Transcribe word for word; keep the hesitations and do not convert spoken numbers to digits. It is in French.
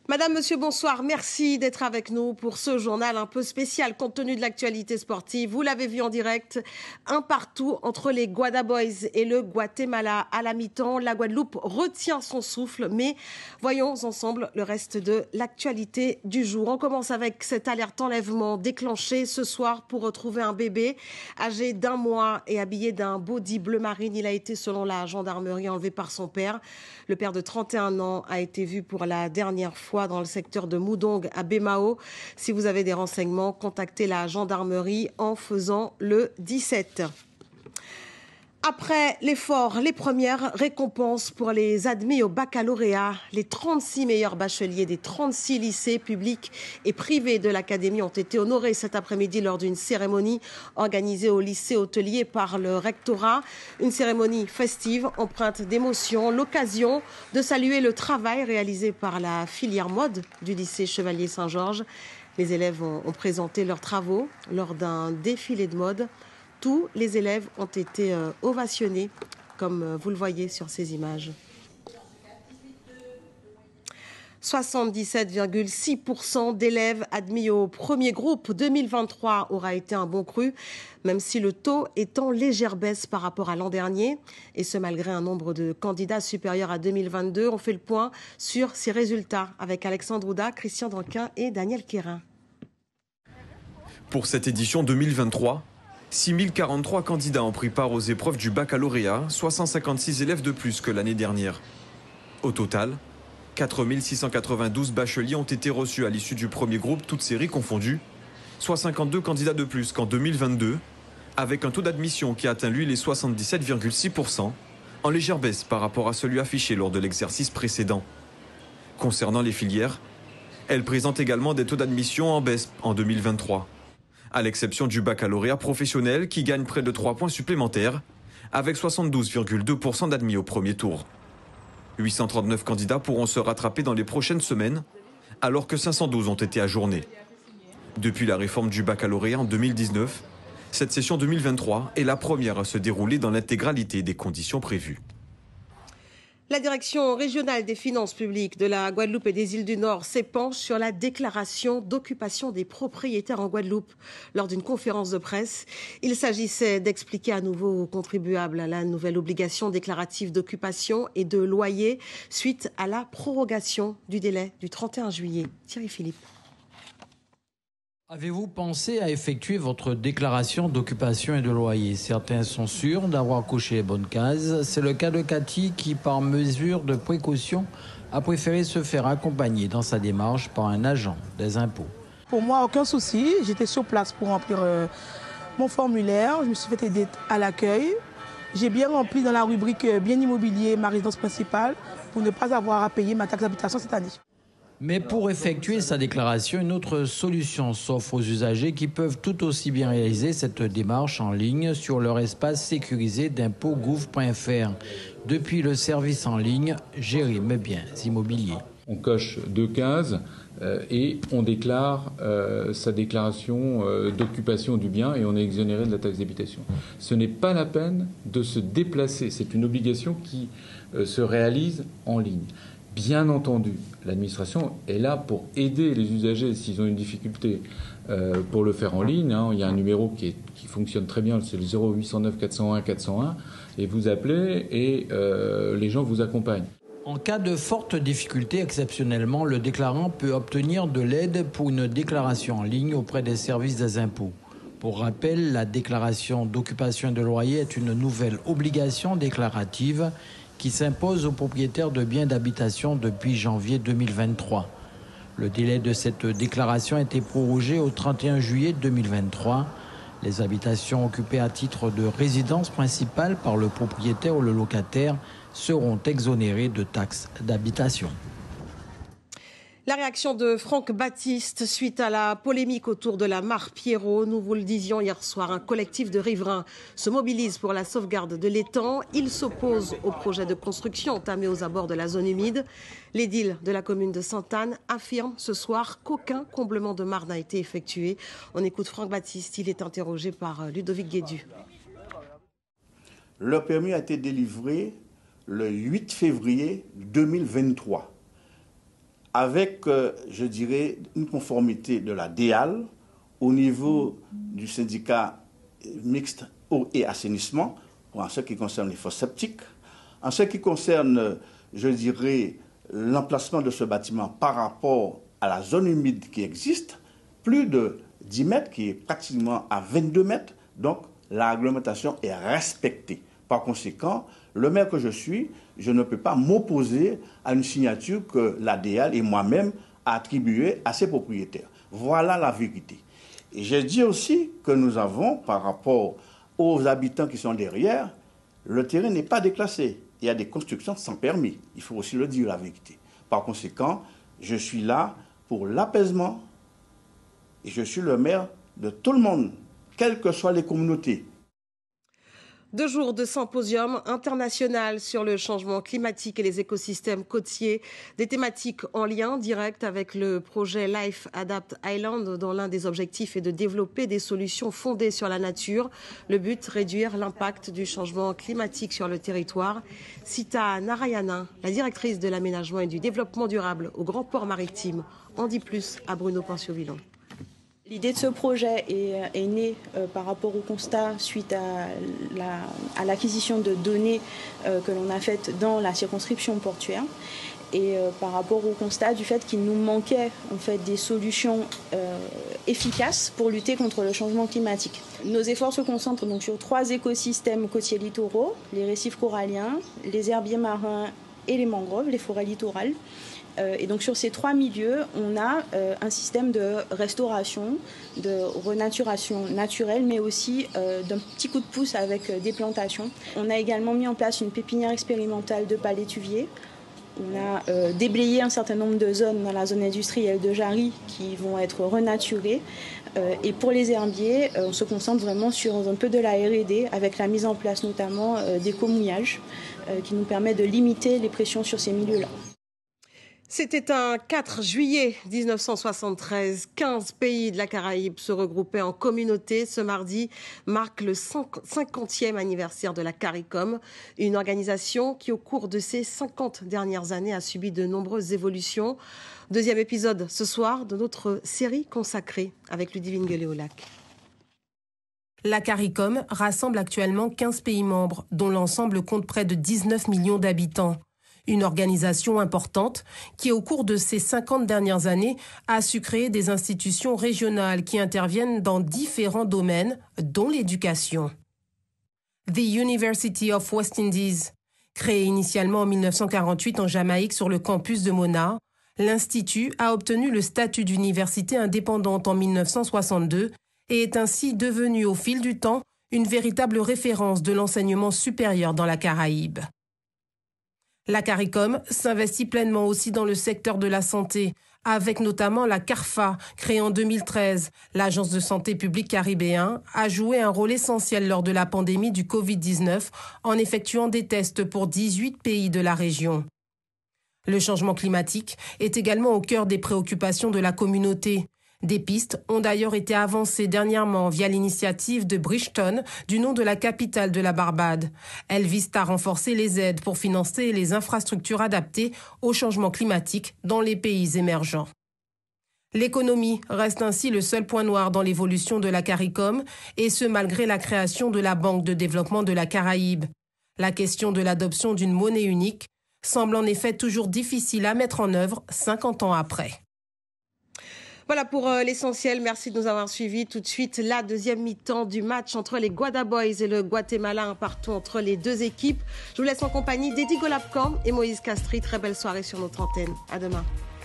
Madame, monsieur, bonsoir. Merci d'être avec nous pour ce journal un peu spécial compte tenu de l'actualité sportive. Vous l'avez vu en direct, un partout entre les Guada Boys et le Guatemala. À la mi-temps, la Guadeloupe retient son souffle, mais voyons ensemble le reste de l'actualité du jour. On commence avec cette alerte enlèvement déclenchée ce soir pour retrouver un bébé âgé d'un mois et habillé d'un body bleu marine. Il a été, selon la gendarmerie, enlevé par son père. Le père de trente et un ans a été vu pour la dernière fois dans le secteur de Moudong à Bemao. Si vous avez des renseignements, contactez la gendarmerie en faisant le dix-sept. Après l'effort, les premières récompenses pour les admis au baccalauréat. Les trente-six meilleurs bacheliers des trente-six lycées publics et privés de l'académie ont été honorés cet après-midi lors d'une cérémonie organisée au lycée hôtelier par le rectorat. Une cérémonie festive, empreinte d'émotion, l'occasion de saluer le travail réalisé par la filière mode du lycée Chevalier Saint-Georges. Les élèves ont, ont présenté leurs travaux lors d'un défilé de mode. Tous les élèves ont été euh, ovationnés, comme euh, vous le voyez sur ces images. soixante-dix-sept virgule six pour cent d'élèves admis au premier groupe deux mille vingt-trois aura été un bon cru, même si le taux est en légère baisse par rapport à l'an dernier, et ce malgré un nombre de candidats supérieur à deux mille vingt-deux. On fait le point sur ces résultats avec Alexandre Ouda, Christian Danquin et Daniel Quérin. Pour cette édition deux mille vingt-trois, six mille quarante-trois candidats ont pris part aux épreuves du baccalauréat, soit cent cinquante-six élèves de plus que l'année dernière. Au total, quatre mille six cent quatre-vingt-douze bacheliers ont été reçus à l'issue du premier groupe, toutes séries confondues, soit cinquante-deux candidats de plus qu'en deux mille vingt-deux, avec un taux d'admission qui atteint lui les soixante-dix-sept virgule six pour cent, en légère baisse par rapport à celui affiché lors de l'exercice précédent. Concernant les filières, elles présentent également des taux d'admission en baisse en deux mille vingt-trois. À l'exception du baccalauréat professionnel qui gagne près de trois points supplémentaires, avec soixante-douze virgule deux pour cent d'admis au premier tour. huit cent trente-neuf candidats pourront se rattraper dans les prochaines semaines, alors que cinq cent douze ont été ajournés. Depuis la réforme du baccalauréat en deux mille dix-neuf, cette session deux mille vingt-trois est la première à se dérouler dans l'intégralité des conditions prévues. La direction régionale des finances publiques de la Guadeloupe et des îles du Nord s'épanche sur la déclaration d'occupation des propriétaires en Guadeloupe. Lors d'une conférence de presse, il s'agissait d'expliquer à nouveau aux contribuables la nouvelle obligation déclarative d'occupation et de loyer suite à la prorogation du délai du trente et un juillet. Thierry Philippe. Avez-vous pensé à effectuer votre déclaration d'occupation et de loyer? Certains sont sûrs d'avoir coché les bonnes cases. C'est le cas de Cathy qui, par mesure de précaution, a préféré se faire accompagner dans sa démarche par un agent des impôts. Pour moi, aucun souci. J'étais sur place pour remplir euh, mon formulaire. Je me suis fait aider à l'accueil. J'ai bien rempli dans la rubrique euh, bien immobilier ma résidence principale pour ne pas avoir à payer ma taxe d'habitation cette année. Mais pour effectuer sa déclaration, une autre solution s'offre aux usagers qui peuvent tout aussi bien réaliser cette démarche en ligne sur leur espace sécurisé d'impôts gouv point f r depuis le service en ligne Gérer mes biens immobiliers. On coche deux cases euh, et on déclare euh, sa déclaration euh, d'occupation du bien et on est exonéré de la taxe d'habitation. Ce n'est pas la peine de se déplacer, c'est une obligation qui euh, se réalise en ligne. Bien entendu, l'administration est là pour aider les usagers s'ils ont une difficulté euh, pour le faire en ligne. Hein. Il y a un numéro qui, est, qui fonctionne très bien, c'est le zéro huit cent neuf quatre cent un quatre cent un, et vous appelez et euh, les gens vous accompagnent. En cas de forte difficulté, exceptionnellement, le déclarant peut obtenir de l'aide pour une déclaration en ligne auprès des services des impôts. Pour rappel, la déclaration d'occupation et de loyer est une nouvelle obligation déclarative qui s'impose aux propriétaires de biens d'habitation depuis janvier deux mille vingt-trois. Le délai de cette déclaration a été prorogé au trente et un juillet deux mille vingt-trois. Les habitations occupées à titre de résidence principale par le propriétaire ou le locataire seront exonérées de taxes d'habitation. La réaction de Franck Baptiste suite à la polémique autour de la mare Pierrot. Nous vous le disions hier soir, un collectif de riverains se mobilise pour la sauvegarde de l'étang. Il s'oppose au projet de construction entamé aux abords de la zone humide. L'édile de la commune de Sainte-Anne affirme ce soir qu'aucun comblement de mare n'a été effectué. On écoute Franck Baptiste, il est interrogé par Ludovic Guédu. Le permis a été délivré le huit février deux mille vingt-trois. avec, euh, je dirais, une conformité de la D E A L au niveau du syndicat mixte eau et assainissement, en ce qui concerne les fosses septiques, en ce qui concerne, je dirais, l'emplacement de ce bâtiment par rapport à la zone humide qui existe, plus de dix mètres, qui est pratiquement à vingt-deux mètres, donc la réglementation est respectée. Par conséquent, le maire que je suis, je ne peux pas m'opposer à une signature que la D E A L et moi-même a attribuée à ses propriétaires. Voilà la vérité. Et j'ai dit aussi que nous avons, par rapport aux habitants qui sont derrière, le terrain n'est pas déclassé. Il y a des constructions sans permis. Il faut aussi le dire, la vérité. Par conséquent, je suis là pour l'apaisement et je suis le maire de tout le monde, quelles que soient les communautés. Deux jours de symposium international sur le changement climatique et les écosystèmes côtiers, des thématiques en lien direct avec le projet Life Adapt Island, dont l'un des objectifs est de développer des solutions fondées sur la nature. Le but, réduire l'impact du changement climatique sur le territoire. Sita Narayana, la directrice de l'aménagement et du développement durable au Grand Port Maritime, en dit plus à Bruno Panciovillon. L'idée de ce projet est, est née euh, par rapport au constat suite à, la, à l'acquisition de données euh, que l'on a faites dans la circonscription portuaire et euh, par rapport au constat du fait qu'il nous manquait en fait, des solutions euh, efficaces pour lutter contre le changement climatique. Nos efforts se concentrent donc sur trois écosystèmes côtiers littoraux, les récifs coralliens, les herbiers marins et les mangroves, les forêts littorales. Et donc sur ces trois milieux, on a euh, un système de restauration, de renaturation naturelle, mais aussi euh, d'un petit coup de pouce avec euh, des plantations. On a également mis en place une pépinière expérimentale de palétuviers. On a euh, déblayé un certain nombre de zones dans la zone industrielle de Jarry qui vont être renaturées. Euh, et pour les herbiers, euh, on se concentre vraiment sur un peu de la R et D avec la mise en place notamment euh, d'éco-mouillages euh, qui nous permet de limiter les pressions sur ces milieux-là. C'était un quatre juillet mille neuf cent soixante-treize. quinze pays de la Caraïbe se regroupaient en communauté. Ce mardi marque le cinquantième anniversaire de la CARICOM, une organisation qui, au cours de ces cinquante dernières années, a subi de nombreuses évolutions. Deuxième épisode ce soir de notre série consacrée avec Ludivine Gueulet-Lac. La CARICOM rassemble actuellement quinze pays membres, dont l'ensemble compte près de dix-neuf millions d'habitants. Une organisation importante qui, au cours de ces cinquante dernières années, a su créer des institutions régionales qui interviennent dans différents domaines, dont l'éducation. The University of West Indies. Créé initialement en mille neuf cent quarante-huit en Jamaïque sur le campus de Mona, l'Institut a obtenu le statut d'université indépendante en mille neuf cent soixante-deux et est ainsi devenu au fil du temps une véritable référence de l'enseignement supérieur dans la Caraïbe. La CARICOM s'investit pleinement aussi dans le secteur de la santé, avec notamment la CARFA, créée en deux mille treize. L'Agence de santé publique caribéen a joué un rôle essentiel lors de la pandémie du covid dix-neuf en effectuant des tests pour dix-huit pays de la région. Le changement climatique est également au cœur des préoccupations de la communauté. Des pistes ont d'ailleurs été avancées dernièrement via l'initiative de Bridgeton, du nom de la capitale de la Barbade. Elles visent à renforcer les aides pour financer les infrastructures adaptées au changement climatique dans les pays émergents. L'économie reste ainsi le seul point noir dans l'évolution de la CARICOM, et ce malgré la création de la Banque de développement de la Caraïbe. La question de l'adoption d'une monnaie unique semble en effet toujours difficile à mettre en œuvre cinquante ans après. Voilà pour euh, l'essentiel. Merci de nous avoir suivis. Tout de suite, la deuxième mi-temps du match entre les Guada Boys et le Guatemala, un partout entre les deux équipes. Je vous laisse en compagnie d'Eddie Golapkan et Moïse Castry. Très belle soirée sur notre antenne. À demain.